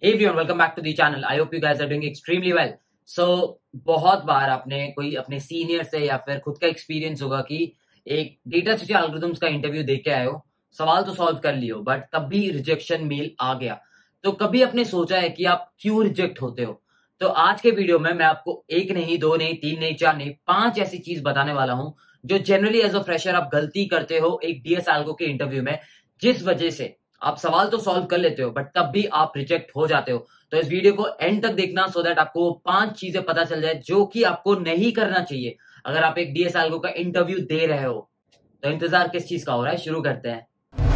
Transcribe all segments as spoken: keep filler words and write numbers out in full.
Hey everyone, welcome back to the channel. I hope you guys are doing extremely well. So बहुत बार आपने कोई अपने senior से या फिर खुद का एक्सपीरियंस होगा कि एक डेटा स्ट्रक्चर एल्गोरिथम्स का इंटरव्यू देके आए हो, सवाल तो सॉल्व कर लियो, बट तब भी रिजेक्शन मेल आ गया। तो कभी आपने सोचा है कि आप क्यों रिजेक्ट होते हो? तो आज के वीडियो में मैं आपको एक नहीं, दो नहीं, तीन नहीं, चार नहीं, पांच ऐसी चीज बताने वाला हूं जो जनरली एज अ फ्रेशर आप गलती करते हो एक डीएस एल्गो के इंटरव्यू में, जिस वजह से आप सवाल तो सॉल्व कर लेते हो बट तब भी आप रिजेक्ट हो जाते हो। तो इस वीडियो को एंड तक देखना सो दैट आपको पांच चीजें पता चल जाए जो कि आपको नहीं करना चाहिए अगर आप एक डीएस एल्गो का इंटरव्यू दे रहे हो। तो इंतजार किस चीज का हो रहा है, शुरू करते हैं।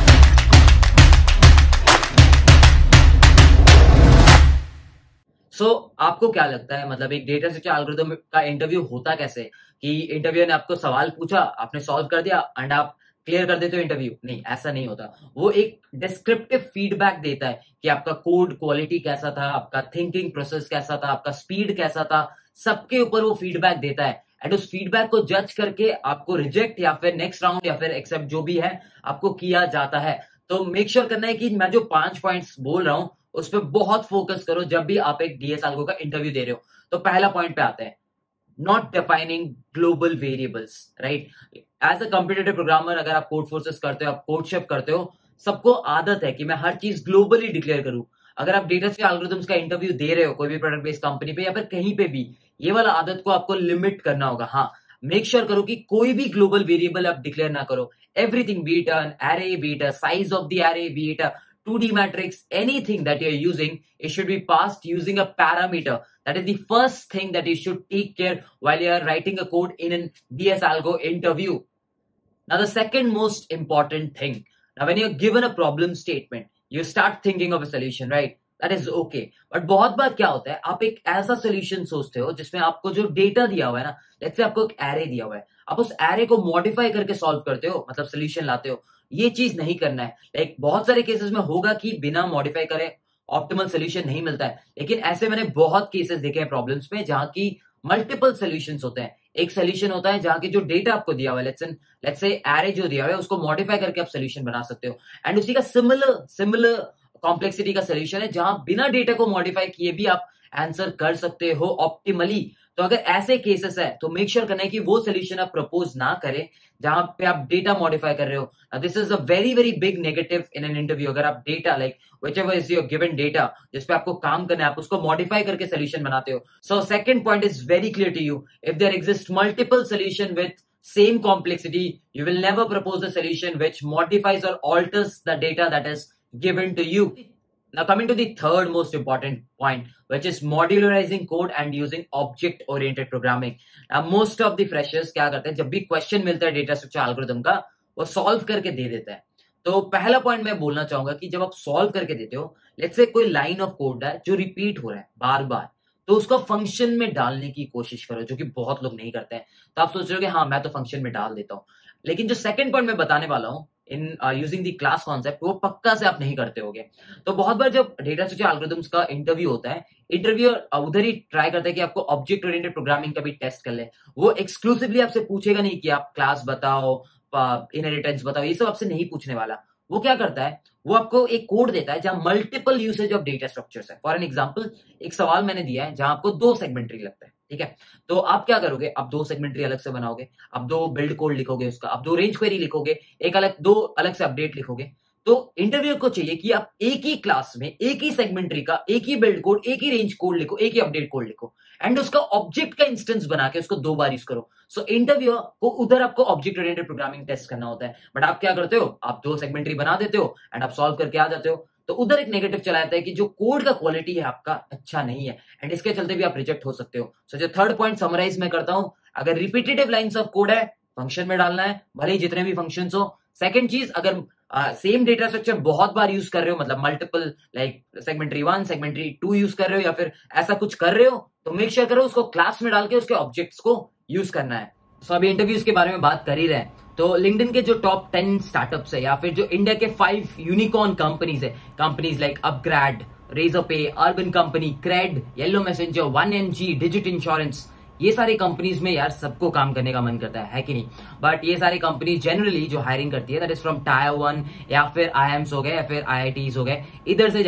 सो so, आपको क्या लगता है, मतलब एक डेटा स्ट्रक्चर एल्गोरिथम का इंटरव्यू होता कैसे कि इंटरव्यू ने आपको सवाल पूछा, आपने सॉल्व कर दिया एंड आप क्लियर कर देते हो इंटरव्यू? नहीं, ऐसा नहीं होता। वो एक डिस्क्रिप्टिव फीडबैक देता है कि आपका कोड क्वालिटी कैसा था, आपका थिंकिंग प्रोसेस कैसा था, आपका स्पीड कैसा था, सबके ऊपर वो फीडबैक देता है। एंड उस फीडबैक को जज करके आपको रिजेक्ट या फिर नेक्स्ट राउंड या फिर एक्सेप्ट जो भी है आपको किया जाता है। तो मेक श्योर करना है कि मैं जो पांच पॉइंट्स बोल रहा हूं उस पर बहुत फोकस करो जब भी आप एक डीएस एल्गो का इंटरव्यू दे रहे हो। तो पहला पॉइंट पे आते हैं, not defining global variables, right? As a competitive programmer अगर आप कोड फोर्सेस करते हो, आप कोड शिफ्ट करते हो, सबको आदत है कि मैं हर चीज ग्लोबली डिक्लेयर करूं। अगर आप डेटा स्ट्रक्चर एल्गोरिथम्स का इंटरव्यू दे रहे हो कोई भी प्रोडक्ट बेस्ड कंपनी पे या फिर कहीं पे भी, ये वाला आदत को आपको लिमिट करना होगा। हाँ, मेक श्योर sure करो कि कोई भी ग्लोबल वेरिएबल आप डिक्लेयर ना करो। Everything, be it an array, be it a size of the array, be it a two D matrix, anything that you're using, it should be passed using a parameter. That is the first thing that you should take care while you are writing a code in an D S algo interview. Now the second most important thing, now when you're given a problem statement, you start thinking of a solution, right? That is okay. But बहुत बार क्या होता है, आप एक ऐसा solution सोचते हो जिसमें आपको जो डेटा दिया हुआ है ना, जैसे आपको एक एरे दिया हुआ है, आप उस एरे को मॉडिफाई करके सॉल्व करते हो, मतलब सोल्यूशन लाते हो। ये चीज नहीं करना है। लाइक बहुत सारे केसेस में होगा कि बिना मॉडिफाई करे ऑप्टिमल सोल्यूशन नहीं मिलता है, लेकिन ऐसे मैंने बहुत केसेस देखे हैं प्रॉब्लम्स में जहां की मल्टीपल सोल्यूशंस होते हैं। एक सोल्यूशन होता है जहां की जो डेटा आपको दिया हुआ है, लेट्स लेट्स से एरे जो दिया हुआ है उसको मॉडिफाई करके आप सोल्यूशन बना सकते हो। एंड उसी का सिमिलर सिमिलर कॉम्प्लेक्सिटी का सोल्यूशन है जहां बिना डेटा को मॉडिफाई किए भी आप आंसर कर सकते हो ऑप्टिमली। तो अगर ऐसे केसेस है तो मेक श्योर करना है कि वो सोल्यूशन आप प्रपोज ना करें जहां पे आप डेटा मॉडिफाई कर रहे हो। This is a very very big negative in an interview. अगर आप data like whichever is your given data जिसपे आपको काम करना है, आप उसको मॉडिफाई करके सोल्यूशन बनाते हो। So second point is very clear to you, if there exist multiple solution with same complexity, you will never propose a solution which modifies or alters the data that is given to you. Now coming to the third most important point, which is modularizing code and using object oriented programming. Now most of the freshers क्या करते हैं, जब भी question मिलता है data structure algorithm का, वो solve करके दे देता है। तो पहला पॉइंट मैं बोलना चाहूंगा कि जब आप सॉल्व करके देते हो, लेट्स से कोई लाइन ऑफ कोड है जो रिपीट हो रहा है बार बार, तो उसको फंक्शन में डालने की कोशिश करो, जो कि बहुत लोग नहीं करते हैं। तो आप सोच रहे हो कि हाँ मैं तो फंक्शन में डाल देता हूँ, लेकिन जो सेकंड पॉइंट मैं बताने वाला हूँ in using the class concept, वो पक्का से आप नहीं करते होगे। तो बहुत बार जब डेटा स्ट्रक्चर एल्गोरिथम्स का इंटरव्यू होता है, इंटरव्यू उधर ही ट्राई करता है कि आपको ऑब्जेक्ट ओरिएंटेड प्रोग्रामिंग का भी टेस्ट कर ले। वो एक्सक्लूसिवली आपसे पूछेगा नहीं कि आप क्लास बताओ, इनहेरिटेंस बताओ, ये सब आपसे नहीं पूछने वाला। वो क्या करता है, वो आपको एक कोड देता है जहां multiple usage of data structures है। फॉर एन एग्जांपल, एक सवाल मैंने दिया है जहां आपको दो सेगमेंटरी लगता है, ठीक है? तो आप क्या करोगे, आप दो सेगमेंटरी अलग से बनाओगे, आप दो बिल्ड कोड लिखोगे उसका, आप दो रेंज क्वेरी लिखोगे, एक अलग दो अलग से अपडेट लिखोगे। तो इंटरव्यू को चाहिए कि आप एक ही क्लास में एक ही सेगमेंटरी का एक ही बिल्ड कोड, एक ही रेंज कोड लिखो, एक ही अपडेट कोड लिखो एंड उसका ऑब्जेक्ट का इंस्टेंस बना के उसको दो बार यूज करो। सो इंटरव्यू को उधर आपको ऑब्जेक्ट ओरिएंटेड प्रोग्रामिंग टेस्ट करना होता है, बट आप क्या करते हो, आप दो सेगमेंटरी बना देते हो एंड आप सॉल्व करके आ जाते हो। तो उधर एक नेगेटिव चला जाता है कि जो कोड का क्वालिटी है आपका अच्छा नहीं है, एंड इसके चलते भी आप रिजेक्ट हो सकते हो। सो जो थर्ड पॉइंट समराइज मैं करता हूं, अगर रिपीटेटिव लाइंस ऑफ कोड है, फंक्शन में डालना है, भले ही जितने भी फंक्शंस हो। सेकंड चीज, अगर सेम डेटा स्ट्रक्चर बहुत बार यूज कर रहे हो, मतलब multiple like segment tree one segment tree two use कर रहे हो या फिर ऐसा कुछ कर रहे हो, तो मेक श्योर करो उसको क्लास में डाल के उसके ऑब्जेक्ट्स को यूज करना है। सो अभी इंटरव्यूज के बारे में बात कर ही रहे हैं, तो लिंक्डइन के जो टॉप टेन स्टार्टअप्स है या फिर जो इंडिया के फाइव यूनिकॉर्न कंपनीज है, companies like upGrad, Razorpay, Urban Company, Cred, Yellow Messenger, one N G, Digit Insurance, ये सारी कंपनीज में यार सबको काम करने का मन करता है, है कि नहीं? बट ये सारी कंपनीज जनरली जो हायरिंग करती है that is from tier one या फिर आई एम्स हो गए या फिर आई आई टीज हो गए, इधर से जाके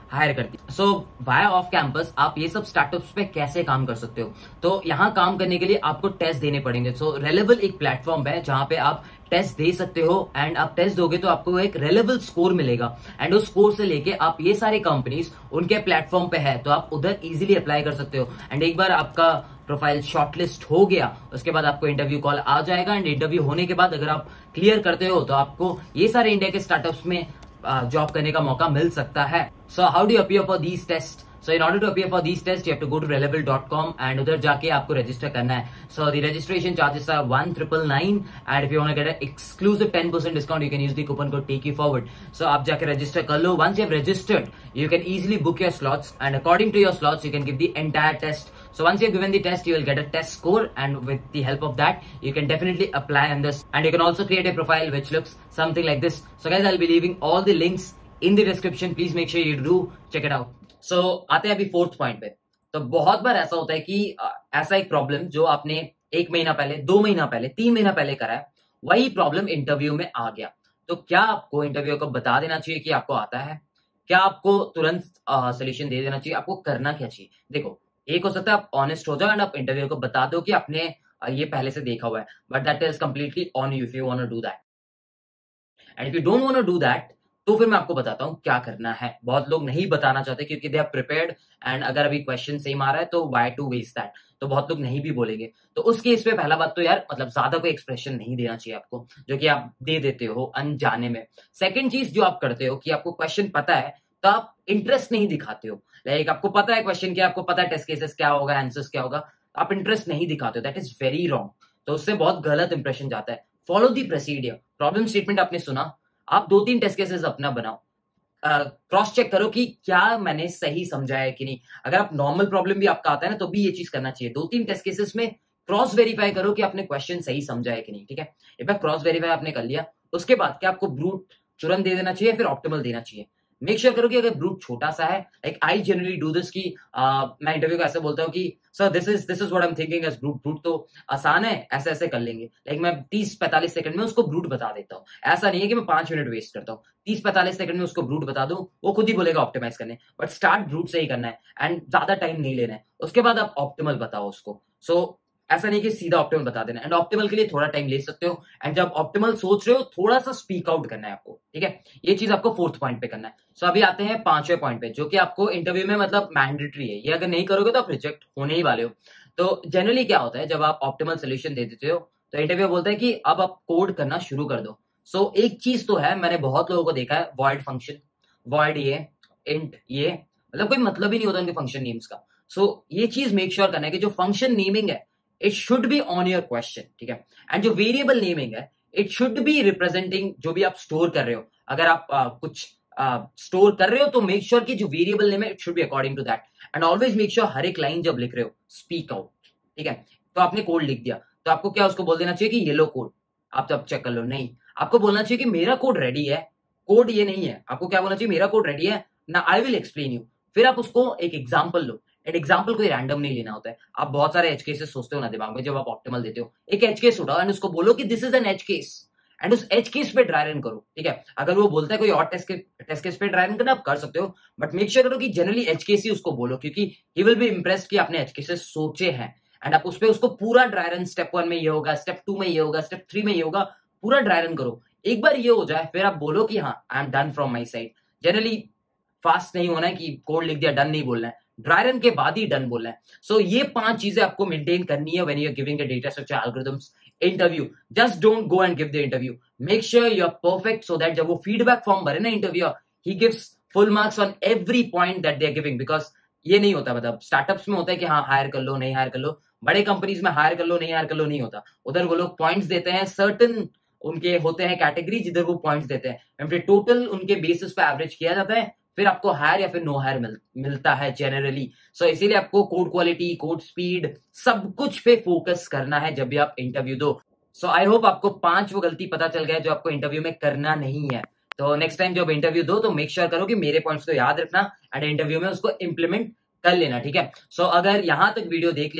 हायर करती है। सो वाया ऑफ कैंपस आप ये सब स्टार्टअप्स पे कैसे काम कर सकते हो? तो यहाँ काम करने के लिए आपको टेस्ट देने पड़ेंगे। सो रेलेवल एक प्लेटफॉर्म है जहां पे आप टेस्ट दे सकते हो, एंड आप टेस्ट दोगे तो आपको एक रेलेवल स्कोर मिलेगा, एंड उस स्कोर से लेके आप ये सारे कंपनीज उनके प्लेटफॉर्म पे है तो आप उधर इजीली अप्लाई कर सकते हो। एंड एक बार आपका प्रोफाइल शॉर्टलिस्ट हो गया उसके बाद आपको इंटरव्यू कॉल आ जाएगा, एंड इंटरव्यू होने के बाद अगर आप क्लियर करते हो तो आपको ये सारे इंडिया के स्टार्टअप्स में जॉब करने का मौका मिल सकता है। So how do you appear for these test? So in order to appear for these tests, you have to go to relevant dot com and उधर जाके आपको register करना है. So the registration charges are one triple nine, and if you want to get an exclusive ten percent discount, you can use the coupon code take you forward. So आप जाके register कर लो. Once you have registered, you can easily book your slots, and according to your slots, you can give the entire test. So once you have given the test, you will get a test score, and with the help of that, you can definitely apply on this. And you can also create a profile which looks something like this. So guys, I'll be leaving all the links in the description. Please make sure you do check it out. So so, आते हैं अभी fourth point पे। तो बहुत बार ऐसा होता है कि ऐसा एक प्रॉब्लम जो आपने एक महीना पहले, दो महीना पहले, तीन महीना पहले करा है, वही प्रॉब्लम इंटरव्यू में आ गया। तो क्या आपको इंटरव्यू को बता देना चाहिए कि आपको आता है? क्या आपको तुरंत सोल्यूशन दे देना चाहिए? आपको करना क्या चाहिए? देखो, एक हो सकता है आप ऑनेस्ट हो जाओ एंड आप इंटरव्यू को बता दो कि आपने ये पहले से देखा हुआ है, but that is completely on you if you want to do that. And if you don't want to do that, तो फिर मैं आपको बताता हूं क्या करना है। बहुत लोग नहीं बताना चाहते क्योंकि दे आर प्रिपेयर्ड, एंड अगर अभी क्वेश्चन सेम आ रहा है तो व्हाई टू वेस्ट दैट, तो बहुत लोग नहीं भी बोलेंगे। तो उस केस पे पहला बात तो यार मतलब ज्यादा कोई एक्सप्रेशन नहीं देना चाहिए आपको, जो कि आप दे देते हो अनजाने में। सेकंड चीज जो आप करते हो कि आपको क्वेश्चन पता है तो आप इंटरेस्ट नहीं दिखाते हो। लाइक आपको पता है क्वेश्चन क्या, आपको पता है टेस्ट केसेस क्या होगा, आंसर्स क्या होगा, आप इंटरेस्ट नहीं दिखाते हो। That is very wrong. तो उससे बहुत गलत इंप्रेशन जाता है। Follow the procedure. Problem statement आपने सुना, आप दो तीन टेस्ट केसेस अपना बनाओ, क्रॉस uh, चेक करो कि क्या मैंने सही समझा है कि नहीं। अगर आप नॉर्मल प्रॉब्लम भी आपका आता है ना तो भी ये चीज करना चाहिए। दो तीन टेस्ट केसेस में क्रॉस वेरीफाई करो कि आपने क्वेश्चन सही समझा है कि नहीं। ठीक है, एक बार क्रॉस वेरीफाई आपने कर लिया, उसके बाद क्या आपको ब्रूट तुरंत दे देना चाहिए, फिर ऑप्टिमल देना चाहिए। मेक श्योर करो कि अगर ब्रूट छोटा सा है, like I generally do this, कि uh, मैं इंटरव्यू को ऐसे बोलता हूँ कि sir this is this is what I am thinking as brute. Brute तो आसान है, ऐसे ऐसे कर लेंगे। लाइक मैं तीस पैंतालीस सेकंड में उसको ब्रूट बता देता हूँ। ऐसा नहीं है कि मैं पांच मिनट वेस्ट करता हूँ, तीस पैंतालीस सेकंड में उसको ब्रूट बता दूं, वो खुद ही बोलेगा ऑप्टिमाइज करने। बट स्टार्ट ब्रूट से ही करना है एंड ज्यादा टाइम नहीं लेना है। उसके बाद आप ऑप्टिमल बताओ उसको। सो so, ऐसा नहीं कि सीधा ऑप्टिमल बता देना, एंड ऑप्टिमल के लिए थोड़ा टाइम ले सकते हो। एंड जब ऑप्टिमल सोच रहे हो थोड़ा सा स्पीक आउट करना है आपको। ठीक है, ये चीज आपको फोर्थ पॉइंट पे करना है। सो so, अभी आते हैं पांचवें पॉइंट पे, जो कि आपको इंटरव्यू में मतलब मैंडेटरी है। ये अगर नहीं करोगे तो आप रिजेक्ट होने ही वाले हो। तो जनरली क्या होता है, जब आप ऑप्टिमल सोल्यूशन दे देते हो तो इंटरव्यू बोलता है कि अब आप कोड करना शुरू कर दो। सो so, एक चीज तो है, मैंने बहुत लोगों को देखा है, वॉइड फंक्शन, वॉइड ये, इंट ये, मतलब कोई मतलब ही नहीं होता उनके फंक्शन नेम्स का। सो so, ये चीज मेक श्योर करना है कि जो फंक्शन नेमिंग है it should be on your question. ठीक है, एंड जो वेरिएबल नेमिंग है इट शुड बी रिप्रेजेंटिंग जो भी आप स्टोर कर रहे हो। अगर आप आ, कुछ स्टोर कर रहे हो तो मेक श्योर sure कि जो वेरिएबल नेम है it should be according to that. And always make sure हर एक लाइन जब लिख रहे हो स्पीक आउट। ठीक है, तो आपने कोड लिख दिया तो आपको क्या उसको बोल देना चाहिए कि येलो कोड, आप तब चेक कर लो? नहीं, आपको बोलना चाहिए कि मेरा कोड रेडी है, कोड ये नहीं है। आपको क्या बोलना चाहिए? मेरा कोड रेडी है ना, आई विल एक्सप्लेन यू। फिर आप उसको एक एग्जांपल लो। एंड एग्जांपल कोई रैंडम नहीं लेना होता है। आप बहुत सारे एज केसेस सोचते हो ना दिमाग में जब आप ऑप्टिमल देते हो, एक एज केस उठाओ एंड उसको बोलो कि this is an edge case, and उस एज केस पे ड्राई रन करो। ठीक है, अगर वो बोलता है कोई और टेस्ट के टेस्ट केस पे ड्राई रन करना, आप कर सकते हो, बट मेक श्योर करो कि जनरली एज केस ही उसको बोलो, क्योंकि ही विल बी इम्प्रेस्ड कि आपने एज केसेस सोचे हैं। एंड आप उस पे उसको पूरा ड्राई रन, स्टेप वन में ये होगा, स्टेप टू में ये होगा, स्टेप थ्री में ये होगा, पूरा ड्राई रन करो। एक बार ये हो जाए फिर आप बोलो कि हाँ I am done from my side. Generally fast नहीं होना है कि कोड लिख दिया डन नहीं बोलना है, ड्राई रन के बाद ही डन बोलना है। सो so, ये पांच चीजें आपको मेंटेन करनी है when you are giving a data structure algorithms interview. Just don't go and give the interview, make sure you are perfect, so that जब वो फीडबैक फॉर्म भरे ना interview, he gives full marks on every point that they are giving. Because ये नहीं होता, मतलब startups में होता है कि हाँ हायर कर लो, नहीं हायर कर लो। बड़े कंपनीज में हायर कर लो, नहीं हायर कर लो नहीं होता। उधर वो लोग पॉइंट्स देते हैं, सर्टन उनके होते हैं कैटेगरी जिधर वो पॉइंट्स देते हैं, एंड फिर टोटल उनके बेसिस पे एवरेज किया जाता है, फिर आपको हायर या फिर नो हायर मिल, मिलता है जनरली। सो so, इसीलिए आपको कोड क्वालिटी, कोड स्पीड, सब कुछ पे फोकस करना है जब भी आप इंटरव्यू दो। सो आई होप आपको पांच वो गलती पता चल गया जो आपको इंटरव्यू में करना नहीं है। तो नेक्स्ट टाइम जब इंटरव्यू दो तो मेक श्योर करो कि मेरे पॉइंट्स को याद रखना एंड इंटरव्यू में उसको इंप्लीमेंट कर लेना। ठीक है, सो so, अगर यहां तक वीडियो देख लिया है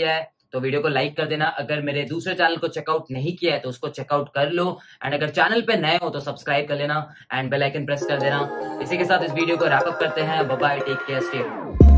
तो वीडियो को लाइक कर देना। अगर मेरे दूसरे चैनल को चेकआउट नहीं किया है तो उसको चेकआउट कर लो, एंड अगर चैनल पे नए हो तो सब्सक्राइब कर लेना एंड बेल आइकन प्रेस कर देना। इसी के साथ इस वीडियो को रैप अप करते हैं। Bye bye, take care, stay home.